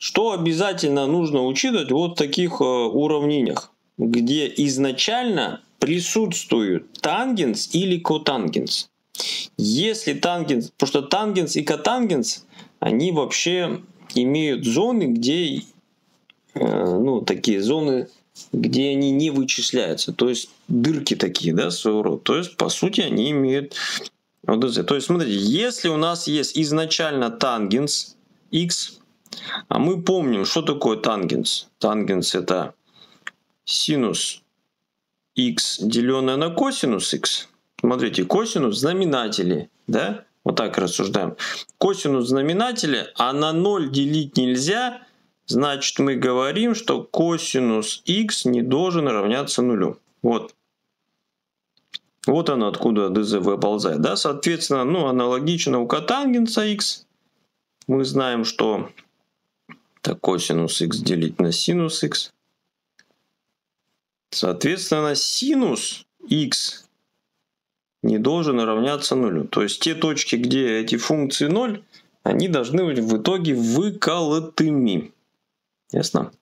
Что обязательно нужно учитывать вот в таких уравнениях, где изначально присутствует тангенс или котангенс. Если тангенс, потому что тангенс и котангенс, они вообще имеют зоны, где, ну, такие зоны, где они не вычисляются. То есть дырки такие, да, своего рода. То есть, по сути, они имеют... Вот это. То есть, смотрите, если у нас есть изначально тангенс x, а мы помним, что такое тангенс. Тангенс — это синус x, деленное на косинус x. Смотрите, косинус в знаменателе, да? Вот так рассуждаем. Косинус в знаменателе, а на 0 делить нельзя, значит, мы говорим, что косинус x не должен равняться нулю. Вот. Вот оно откуда ДЗ выползает. Да? Соответственно, ну, аналогично у котангенса x. Мы знаем, что так, косинус x делить на синус x. Соответственно, синус x не должен равняться нулю. То есть те точки, где эти функции 0, они должны быть в итоге выколотыми. Ясно?